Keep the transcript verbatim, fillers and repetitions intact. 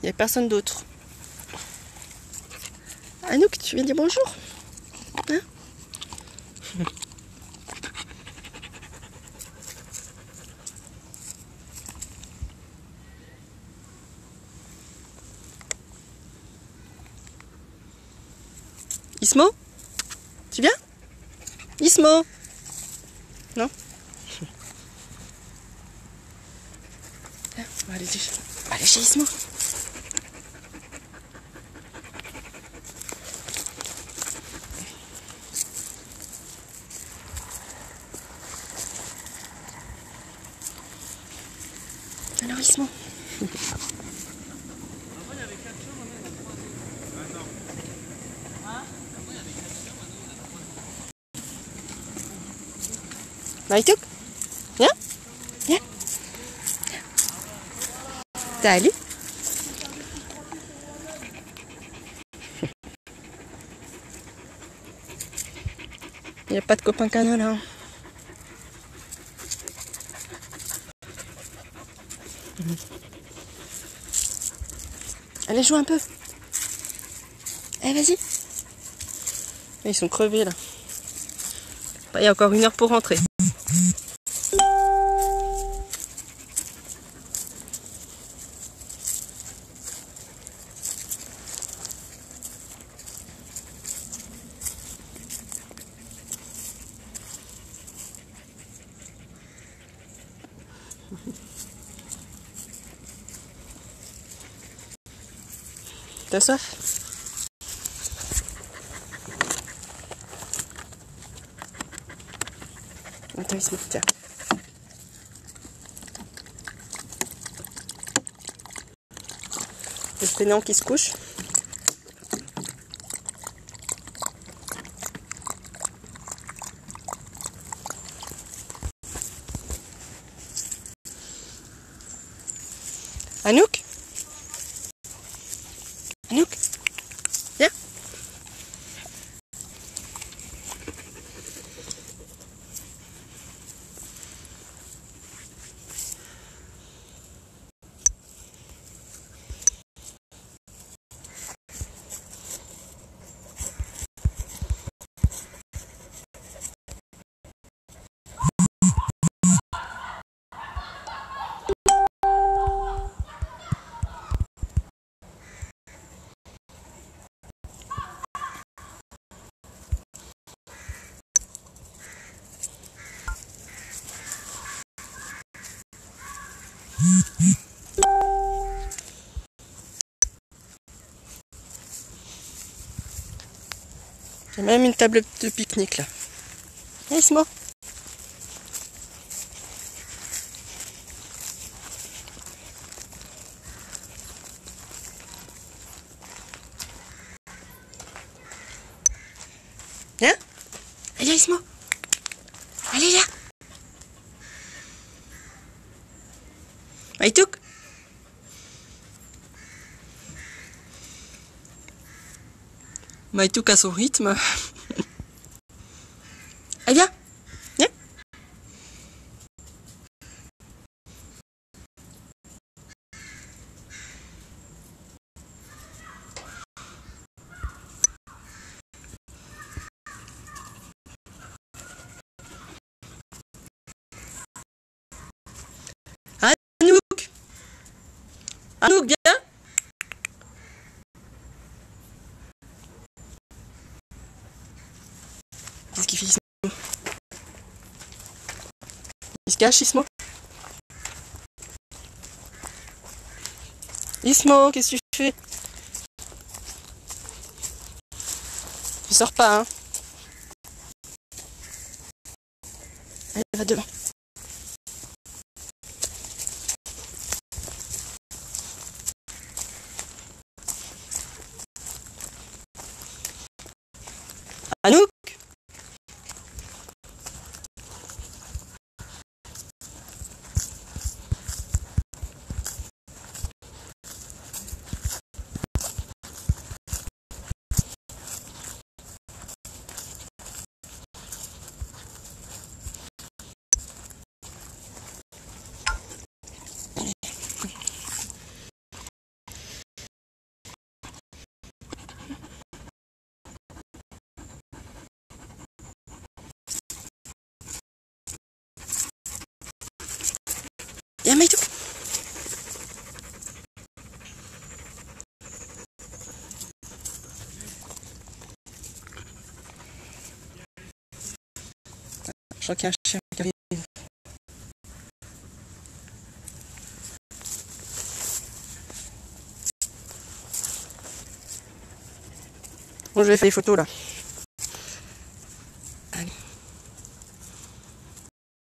Il n'y a personne d'autre. Anouk, tu viens dire bonjour, hein? Ismo? Tu viens? Ismo? Non? Viens, on va aller, on va aller chez Ismo. Alors Ismo. Maïtouk, viens, viens. Salut. Il n'y a pas de copain canard là. Allez, joue un peu. Allez, vas-y. Ils sont crevés là. Il y a encore une heure pour rentrer. T'as soif? Attends, il se met, tiens. Le fainéant qui se couche. Anouk? Anouk? Viens. J'ai même une table de pique-nique là. Hey, Ismo. Viens. Allez, Ismo. Allez là. Maïtouk. Maïtouk à son rythme. Allez, viens. Viens. Anouk. Anouk, viens. Qu'est-ce qu'il fait, Ismo? Il se cache, Ismo? Ismo, qu'est-ce que tu fais? Tu sors pas, hein? Allez, va devant. Anouk? Viens, Maïtou. Je crois qu'il y a un chien qui arrive. Bon, je vais faire des photos là.